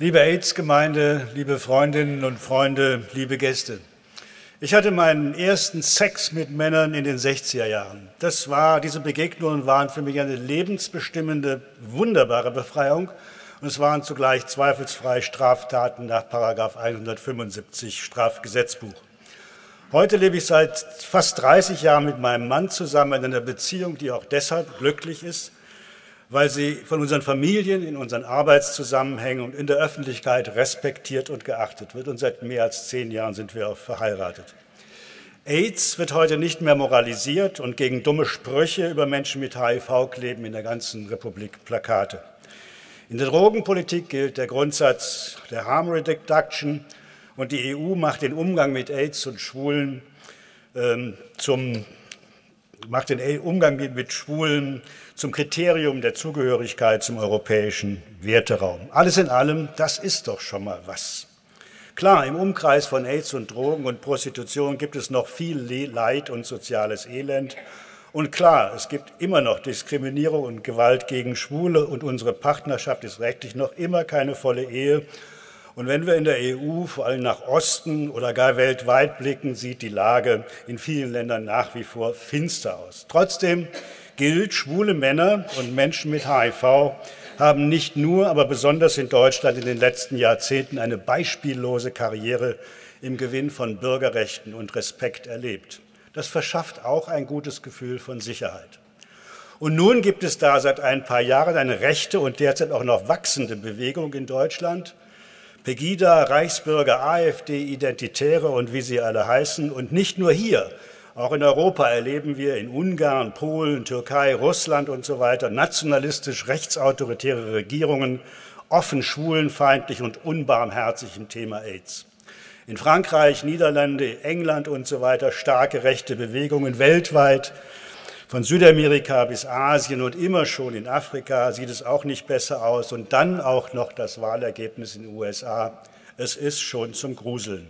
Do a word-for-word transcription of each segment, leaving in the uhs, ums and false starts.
Liebe AIDS-Gemeinde, liebe Freundinnen und Freunde, liebe Gäste. Ich hatte meinen ersten Sex mit Männern in den sechziger Jahren. Das war, diese Begegnungen waren für mich eine lebensbestimmende, wunderbare Befreiung und es waren zugleich zweifelsfrei Straftaten nach Paragraph hundertfünfundsiebzig Strafgesetzbuch. Heute lebe ich seit fast dreißig Jahren mit meinem Mann zusammen in einer Beziehung, die auch deshalb glücklich ist, weil sie von unseren Familien, in unseren Arbeitszusammenhängen und in der Öffentlichkeit respektiert und geachtet wird. Und seit mehr als zehn Jahren sind wir auch verheiratet. AIDS wird heute nicht mehr moralisiert und gegen dumme Sprüche über Menschen mit H I V kleben in der ganzen Republik Plakate. In der Drogenpolitik gilt der Grundsatz der Harm Reduction und die E U macht den Umgang mit AIDS und Schwulen ähm, zum macht den Umgang mit Schwulen zum Kriterium der Zugehörigkeit zum europäischen Werteraum. Alles in allem, das ist doch schon mal was. Klar, im Umkreis von AIDS und Drogen und Prostitution gibt es noch viel Leid und soziales Elend. Und klar, es gibt immer noch Diskriminierung und Gewalt gegen Schwule und unsere Partnerschaft ist rechtlich noch immer keine volle Ehe. Und wenn wir in der E U vor allem nach Osten oder gar weltweit blicken, sieht die Lage in vielen Ländern nach wie vor finster aus. Trotzdem gilt, schwule Männer und Menschen mit H I V haben nicht nur, aber besonders in Deutschland in den letzten Jahrzehnten eine beispiellose Karriere im Gewinn von Bürgerrechten und Respekt erlebt. Das verschafft auch ein gutes Gefühl von Sicherheit. Und nun gibt es da seit ein paar Jahren eine rechte und derzeit auch noch wachsende Bewegung in Deutschland, Pegida, Reichsbürger, AfD, Identitäre und wie sie alle heißen. Und nicht nur hier, auch in Europa erleben wir in Ungarn, Polen, Türkei, Russland und so weiter nationalistisch rechtsautoritäre Regierungen, offen schwulenfeindlich und unbarmherzig im Thema AIDS. In Frankreich, Niederlande, England und so weiter starke rechte Bewegungen weltweit. Von Südamerika bis Asien und immer schon in Afrika sieht es auch nicht besser aus. Und dann auch noch das Wahlergebnis in den U S A. Es ist schon zum Gruseln.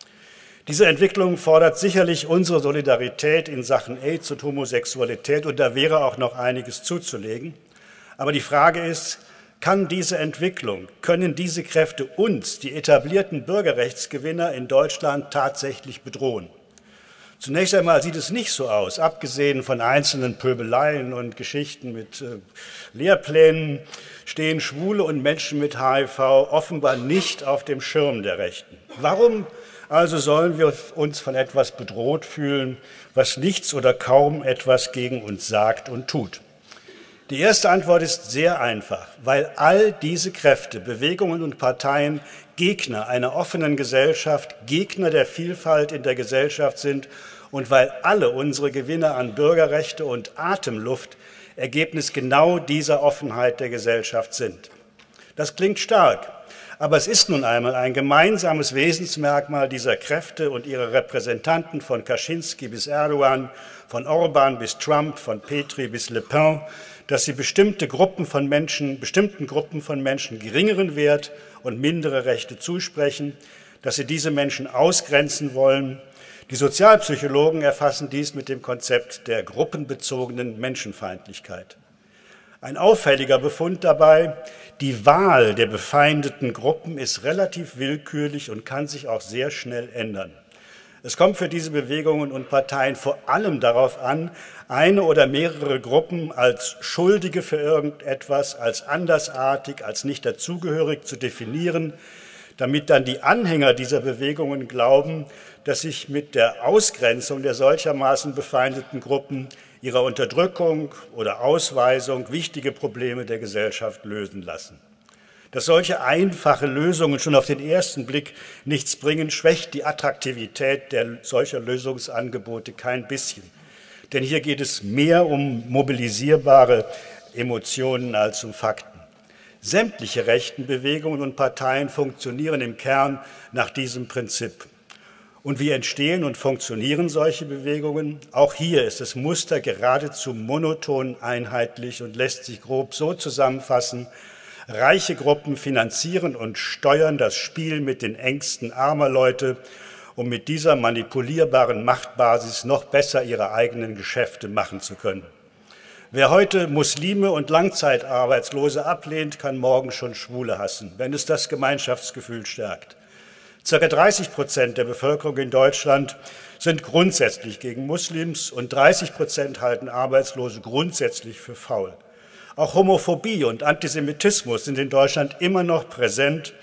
Diese Entwicklung fordert sicherlich unsere Solidarität in Sachen AIDS und Homosexualität. Und da wäre auch noch einiges zuzulegen. Aber die Frage ist, kann diese Entwicklung, können diese Kräfte uns, die etablierten Bürgerrechtsgewinner in Deutschland, tatsächlich bedrohen? Zunächst einmal sieht es nicht so aus, abgesehen von einzelnen Pöbeleien und Geschichten mit äh, Lehrplänen, stehen Schwule und Menschen mit H I V offenbar nicht auf dem Schirm der Rechten. Warum also sollen wir uns von etwas bedroht fühlen, was nichts oder kaum etwas gegen uns sagt und tut? Die erste Antwort ist sehr einfach, weil all diese Kräfte, Bewegungen und Parteien Gegner einer offenen Gesellschaft, Gegner der Vielfalt in der Gesellschaft sind und weil alle unsere Gewinne an Bürgerrechte und Atemluft Ergebnis genau dieser Offenheit der Gesellschaft sind. Das klingt stark, aber es ist nun einmal ein gemeinsames Wesensmerkmal dieser Kräfte und ihrer Repräsentanten von Kaczynski bis Erdogan, von Orban bis Trump, von Petri bis Le Pen, dass sie bestimmte Gruppen von Menschen, bestimmten Gruppen von Menschen geringeren Wert und mindere Rechte zusprechen, dass sie diese Menschen ausgrenzen wollen. Die Sozialpsychologen erfassen dies mit dem Konzept der gruppenbezogenen Menschenfeindlichkeit. Ein auffälliger Befund dabei, die Wahl der befeindeten Gruppen ist relativ willkürlich und kann sich auch sehr schnell ändern. Es kommt für diese Bewegungen und Parteien vor allem darauf an, eine oder mehrere Gruppen als Schuldige für irgendetwas, als andersartig, als nicht dazugehörig zu definieren, damit dann die Anhänger dieser Bewegungen glauben, dass sich mit der Ausgrenzung der solchermaßen befeindeten Gruppen ihrer Unterdrückung oder Ausweisung wichtige Probleme der Gesellschaft lösen lassen. Dass solche einfache Lösungen schon auf den ersten Blick nichts bringen, schwächt die Attraktivität der solcher Lösungsangebote kein bisschen. Denn hier geht es mehr um mobilisierbare Emotionen als um Fakten. Sämtliche rechten Bewegungen und Parteien funktionieren im Kern nach diesem Prinzip. Und wie entstehen und funktionieren solche Bewegungen? Auch hier ist das Muster geradezu monoton einheitlich und lässt sich grob so zusammenfassen: Reiche Gruppen finanzieren und steuern das Spiel mit den Ängsten armer Leute, um mit dieser manipulierbaren Machtbasis noch besser ihre eigenen Geschäfte machen zu können. Wer heute Muslime und Langzeitarbeitslose ablehnt, kann morgen schon Schwule hassen, wenn es das Gemeinschaftsgefühl stärkt. Circa dreißig Prozent der Bevölkerung in Deutschland sind grundsätzlich gegen Muslims und dreißig Prozent halten Arbeitslose grundsätzlich für faul. Auch Homophobie und Antisemitismus sind in Deutschland immer noch präsent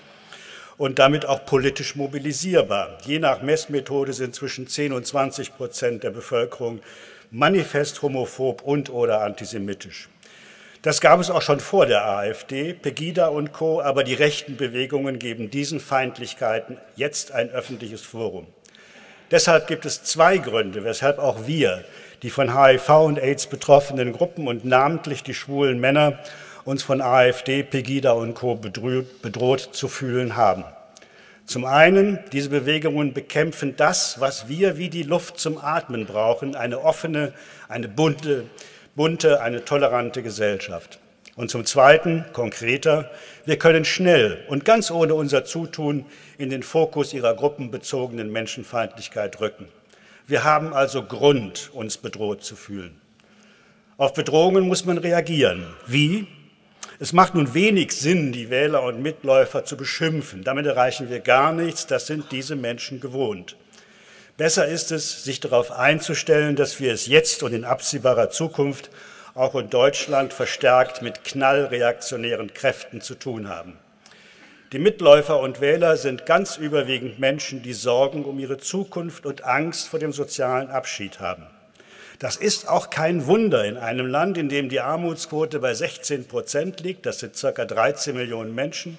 und damit auch politisch mobilisierbar. Je nach Messmethode sind zwischen zehn und zwanzig Prozent der Bevölkerung manifest homophob und oder antisemitisch. Das gab es auch schon vor der AfD, Pegida und Co., aber die rechten Bewegungen geben diesen Feindlichkeiten jetzt ein öffentliches Forum. Deshalb gibt es zwei Gründe, weshalb auch wir, die von H I V und AIDS betroffenen Gruppen und namentlich die schwulen Männer, uns von AfD, Pegida und Co. bedroht zu fühlen haben. Zum einen, diese Bewegungen bekämpfen das, was wir wie die Luft zum Atmen brauchen, eine offene, eine bunte, bunte, eine tolerante Gesellschaft. Und zum Zweiten, konkreter, wir können schnell und ganz ohne unser Zutun in den Fokus ihrer gruppenbezogenen Menschenfeindlichkeit rücken. Wir haben also Grund, uns bedroht zu fühlen. Auf Bedrohungen muss man reagieren. Wie? Es macht nun wenig Sinn, die Wähler und Mitläufer zu beschimpfen. Damit erreichen wir gar nichts, das sind diese Menschen gewohnt. Besser ist es, sich darauf einzustellen, dass wir es jetzt und in absehbarer Zukunft auch in Deutschland verstärkt mit knallreaktionären Kräften zu tun haben. Die Mitläufer und Wähler sind ganz überwiegend Menschen, die Sorgen um ihre Zukunft und Angst vor dem sozialen Abschied haben. Das ist auch kein Wunder in einem Land, in dem die Armutsquote bei sechzehn Prozent liegt, das sind ca. dreizehn Millionen Menschen.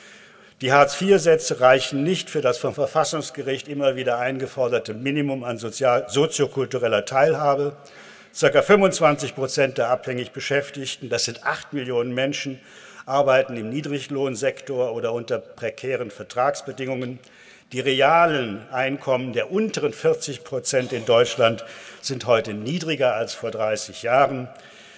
Die Hartz vier Sätze reichen nicht für das vom Verfassungsgericht immer wieder eingeforderte Minimum an sozial, soziokultureller Teilhabe. Ca. fünfundzwanzig Prozent der abhängig Beschäftigten, das sind acht Millionen Menschen, arbeiten im Niedriglohnsektor oder unter prekären Vertragsbedingungen. Die realen Einkommen der unteren vierzig Prozent in Deutschland sind heute niedriger als vor dreißig Jahren.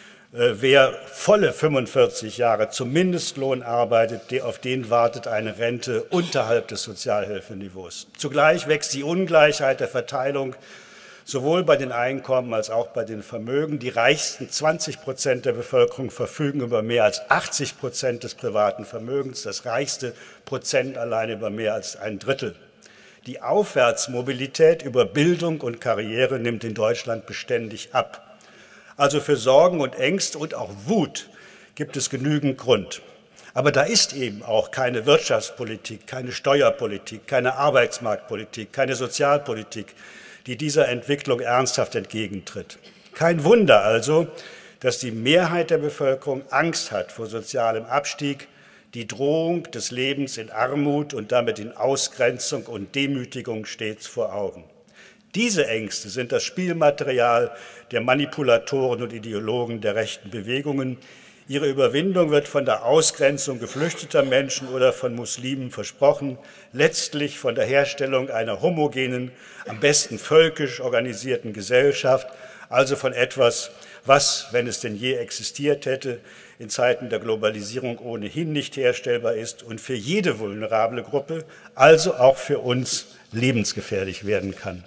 Wer volle fünfundvierzig Jahre zum Mindestlohn arbeitet, auf den wartet eine Rente unterhalb des Sozialhilfeniveaus. Zugleich wächst die Ungleichheit der Verteilung sowohl bei den Einkommen als auch bei den Vermögen. Die reichsten zwanzig Prozent der Bevölkerung verfügen über mehr als achtzig Prozent des privaten Vermögens, das reichste Prozent allein über mehr als ein Drittel. Die Aufwärtsmobilität über Bildung und Karriere nimmt in Deutschland beständig ab. Also für Sorgen und Ängste und auch Wut gibt es genügend Grund. Aber da ist eben auch keine Wirtschaftspolitik, keine Steuerpolitik, keine Arbeitsmarktpolitik, keine Sozialpolitik, die dieser Entwicklung ernsthaft entgegentritt. Kein Wunder also, dass die Mehrheit der Bevölkerung Angst hat vor sozialem Abstieg, die Drohung des Lebens in Armut und damit in Ausgrenzung und Demütigung stets vor Augen. Diese Ängste sind das Spielmaterial der Manipulatoren und Ideologen der rechten Bewegungen. Ihre Überwindung wird von der Ausgrenzung geflüchteter Menschen oder von Muslimen versprochen, letztlich von der Herstellung einer homogenen, am besten völkisch organisierten Gesellschaft, also von etwas, was, wenn es denn je existiert hätte, in Zeiten der Globalisierung ohnehin nicht herstellbar ist und für jede vulnerable Gruppe, also auch für uns, lebensgefährlich werden kann.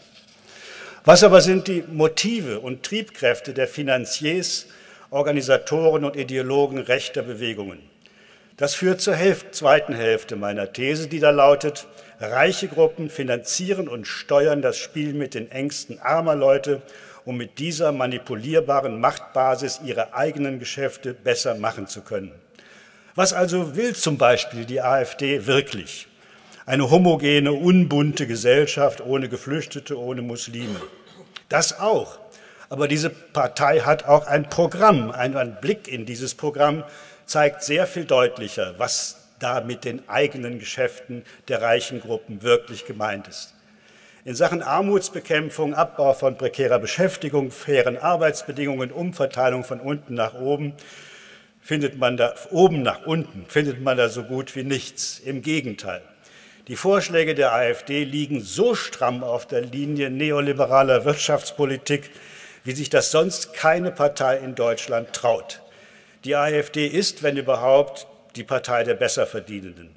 Was aber sind die Motive und Triebkräfte der Finanziers, Organisatoren und Ideologen rechter Bewegungen? Das führt zur Hälfte, zweiten Hälfte meiner These, die da lautet, reiche Gruppen finanzieren und steuern das Spiel mit den Ängsten armer Leute, um mit dieser manipulierbaren Machtbasis ihre eigenen Geschäfte besser machen zu können. Was also will zum Beispiel die AfD wirklich? Eine homogene, unbunte Gesellschaft ohne Geflüchtete, ohne Muslime. Das auch. Aber diese Partei hat auch ein Programm. Ein Blick in dieses Programm zeigt sehr viel deutlicher, was da mit den eigenen Geschäften der reichen Gruppen wirklich gemeint ist. In Sachen Armutsbekämpfung, Abbau von prekärer Beschäftigung, fairen Arbeitsbedingungen, Umverteilung von unten nach oben, findet man da, oben nach unten, findet man da so gut wie nichts. Im Gegenteil. Die Vorschläge der AfD liegen so stramm auf der Linie neoliberaler Wirtschaftspolitik, wie sich das sonst keine Partei in Deutschland traut. Die AfD ist, wenn überhaupt, die Partei der Besserverdienenden.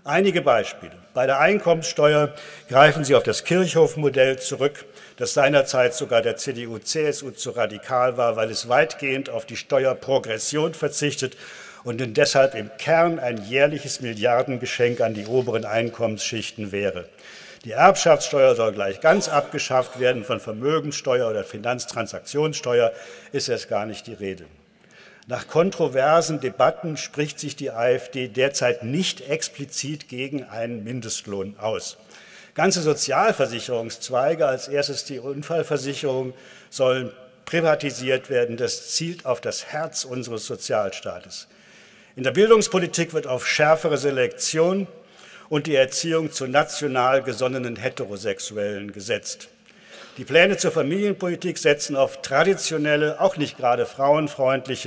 Einige Beispiele. Bei der Einkommenssteuer greifen Sie auf das Kirchhoff-Modell zurück, das seinerzeit sogar der C D U C S U zu radikal war, weil es weitgehend auf die Steuerprogression verzichtet und deshalb im Kern ein jährliches Milliardengeschenk an die oberen Einkommensschichten wäre. Die Erbschaftssteuer soll gleich ganz abgeschafft werden, von Vermögenssteuer oder Finanztransaktionssteuer ist erst gar nicht die Rede. Nach kontroversen Debatten spricht sich die AfD derzeit nicht explizit gegen einen Mindestlohn aus. Ganze Sozialversicherungszweige, als erstes die Unfallversicherung, sollen privatisiert werden. Das zielt auf das Herz unseres Sozialstaates. In der Bildungspolitik wird auf schärfere Selektion und die Erziehung zu national gesonnenen Heterosexuellen gesetzt. Die Pläne zur Familienpolitik setzen auf traditionelle, auch nicht gerade frauenfreundliche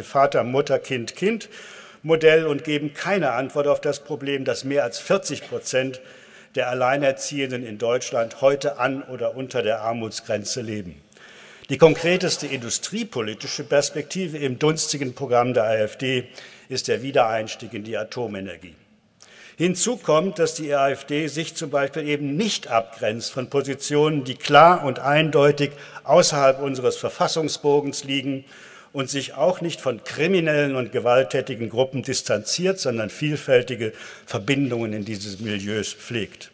Vater-Mutter-Kind-Kind-Modell und geben keine Antwort auf das Problem, dass mehr als vierzig Prozent der Alleinerziehenden in Deutschland heute an oder unter der Armutsgrenze leben. Die konkreteste industriepolitische Perspektive im dunstigen Programm der AfD ist der Wiedereinstieg in die Atomenergie. Hinzu kommt, dass die AfD sich zum Beispiel eben nicht abgrenzt von Positionen, die klar und eindeutig außerhalb unseres Verfassungsbogens liegen und sich auch nicht von kriminellen und gewalttätigen Gruppen distanziert, sondern vielfältige Verbindungen in diese Milieus pflegt.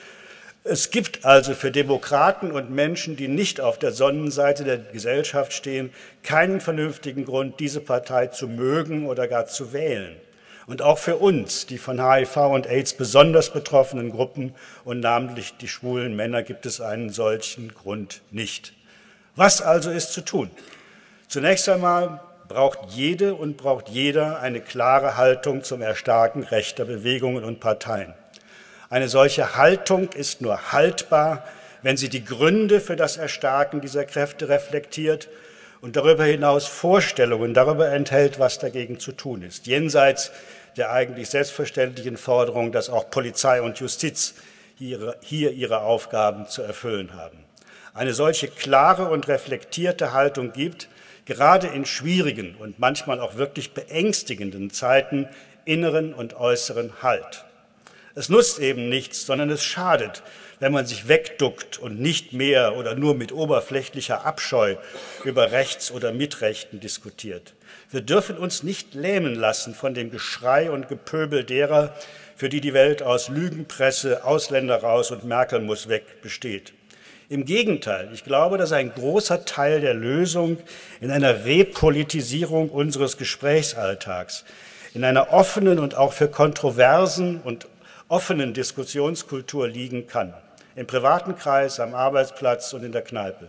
Es gibt also für Demokraten und Menschen, die nicht auf der Sonnenseite der Gesellschaft stehen, keinen vernünftigen Grund, diese Partei zu mögen oder gar zu wählen. Und auch für uns, die von H I V und AIDS besonders betroffenen Gruppen und namentlich die schwulen Männer, gibt es einen solchen Grund nicht. Was also ist zu tun? Zunächst einmal braucht jede und braucht jeder eine klare Haltung zum Erstarken rechter Bewegungen und Parteien. Eine solche Haltung ist nur haltbar, wenn sie die Gründe für das Erstarken dieser Kräfte reflektiert und darüber hinaus Vorstellungen darüber enthält, was dagegen zu tun ist, jenseits der eigentlich selbstverständlichen Forderung, dass auch Polizei und Justiz hier, hier ihre Aufgaben zu erfüllen haben. Eine solche klare und reflektierte Haltung gibt, gerade in schwierigen und manchmal auch wirklich beängstigenden Zeiten, inneren und äußeren Halt. Es nutzt eben nichts, sondern es schadet, wenn man sich wegduckt und nicht mehr oder nur mit oberflächlicher Abscheu über Rechts- oder Mitrechten diskutiert. Wir dürfen uns nicht lähmen lassen von dem Geschrei und Gepöbel derer, für die die Welt aus Lügenpresse, Ausländer raus und Merkel muss weg besteht. Im Gegenteil, ich glaube, dass ein großer Teil der Lösung in einer Repolitisierung unseres Gesprächsalltags, in einer offenen und auch für Kontroversen und offenen Diskussionskultur liegen kann, im privaten Kreis, am Arbeitsplatz und in der Kneipe.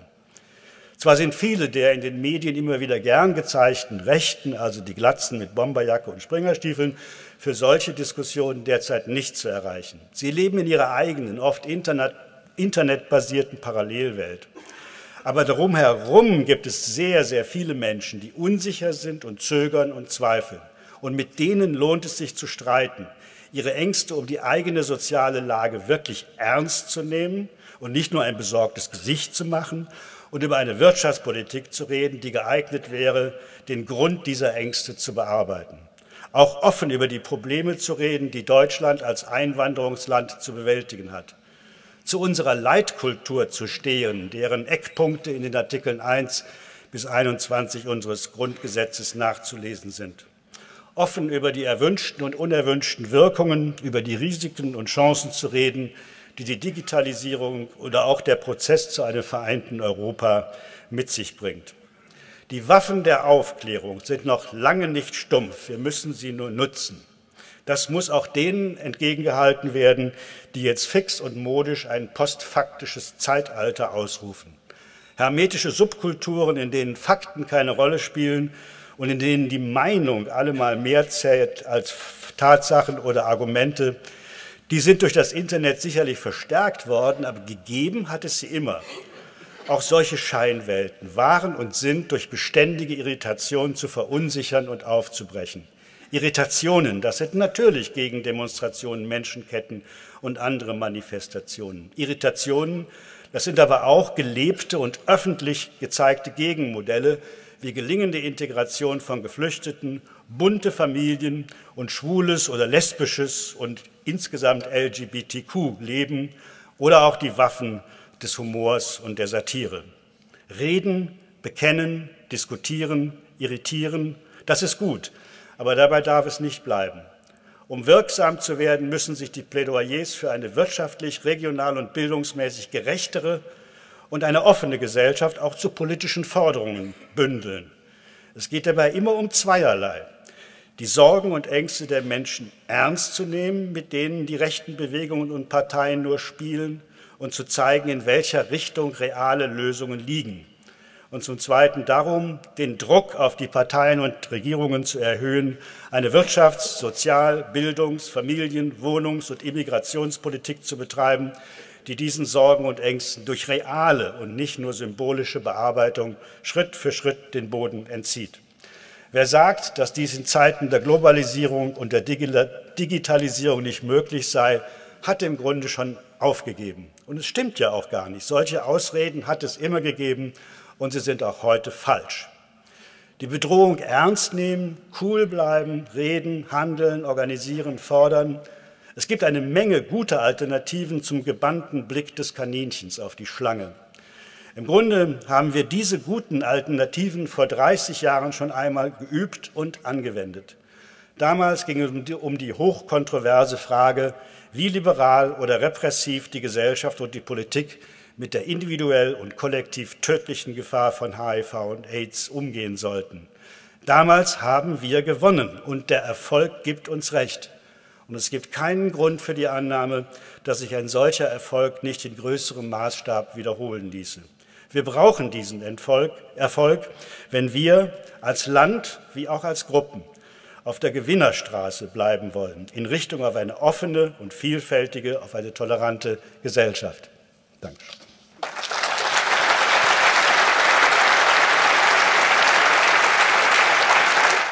Zwar sind viele der in den Medien immer wieder gern gezeigten Rechten, also die Glatzen mit Bomberjacke und Springerstiefeln, für solche Diskussionen derzeit nicht zu erreichen. Sie leben in ihrer eigenen, oft Internet, internetbasierten Parallelwelt. Aber darum herum gibt es sehr, sehr viele Menschen, die unsicher sind und zögern und zweifeln. Und mit denen lohnt es sich zu streiten, ihre Ängste um die eigene soziale Lage wirklich ernst zu nehmen und nicht nur ein besorgtes Gesicht zu machen und über eine Wirtschaftspolitik zu reden, die geeignet wäre, den Grund dieser Ängste zu bearbeiten. Auch offen über die Probleme zu reden, die Deutschland als Einwanderungsland zu bewältigen hat. Zu unserer Leitkultur zu stehen, deren Eckpunkte in den Artikeln eins bis einundzwanzig unseres Grundgesetzes nachzulesen sind. Offen über die erwünschten und unerwünschten Wirkungen, über die Risiken und Chancen zu reden, die die Digitalisierung oder auch der Prozess zu einem vereinten Europa mit sich bringt. Die Waffen der Aufklärung sind noch lange nicht stumpf, wir müssen sie nur nutzen. Das muss auch denen entgegengehalten werden, die jetzt fix und modisch ein postfaktisches Zeitalter ausrufen. Hermetische Subkulturen, in denen Fakten keine Rolle spielen und in denen die Meinung allemal mehr zählt als Tatsachen oder Argumente, die sind durch das Internet sicherlich verstärkt worden, aber gegeben hat es sie immer. Auch solche Scheinwelten waren und sind durch beständige Irritation zu verunsichern und aufzubrechen. Irritationen, das sind natürlich Gegendemonstrationen, Menschenketten und andere Manifestationen. Irritationen, das sind aber auch gelebte und öffentlich gezeigte Gegenmodelle, wie gelingende Integration von Geflüchteten, bunte Familien und schwules oder lesbisches und insgesamt L G B T Q-Leben oder auch die Waffen des Humors und der Satire. Reden, bekennen, diskutieren, irritieren, das ist gut, aber dabei darf es nicht bleiben. Um wirksam zu werden, müssen sich die Plädoyers für eine wirtschaftlich, regional und bildungsmäßig gerechtere und eine offene Gesellschaft auch zu politischen Forderungen bündeln. Es geht dabei immer um zweierlei. Die Sorgen und Ängste der Menschen ernst zu nehmen, mit denen die rechten Bewegungen und Parteien nur spielen, und zu zeigen, in welcher Richtung reale Lösungen liegen. Und zum Zweiten darum, den Druck auf die Parteien und Regierungen zu erhöhen, eine Wirtschafts-, Sozial-, Bildungs-, Familien-, Wohnungs- und Immigrationspolitik zu betreiben, die diesen Sorgen und Ängsten durch reale und nicht nur symbolische Bearbeitung Schritt für Schritt den Boden entzieht. Wer sagt, dass dies in Zeiten der Globalisierung und der Digitalisierung nicht möglich sei, hat im Grunde schon aufgegeben. Und es stimmt ja auch gar nicht. Solche Ausreden hat es immer gegeben und sie sind auch heute falsch. Die Bedrohung ernst nehmen, cool bleiben, reden, handeln, organisieren, fordern. Es gibt eine Menge guter Alternativen zum gebannten Blick des Kaninchens auf die Schlange. Im Grunde haben wir diese guten Alternativen vor dreißig Jahren schon einmal geübt und angewendet. Damals ging es um die, um die hochkontroverse Frage, wie liberal oder repressiv die Gesellschaft und die Politik mit der individuell und kollektiv tödlichen Gefahr von H I V und AIDS umgehen sollten. Damals haben wir gewonnen und der Erfolg gibt uns Recht. Und es gibt keinen Grund für die Annahme, dass sich ein solcher Erfolg nicht in größerem Maßstab wiederholen ließe. Wir brauchen diesen Erfolg, Erfolg, wenn wir als Land wie auch als Gruppen auf der Gewinnerstraße bleiben wollen, in Richtung auf eine offene und vielfältige, auf eine tolerante Gesellschaft. Danke.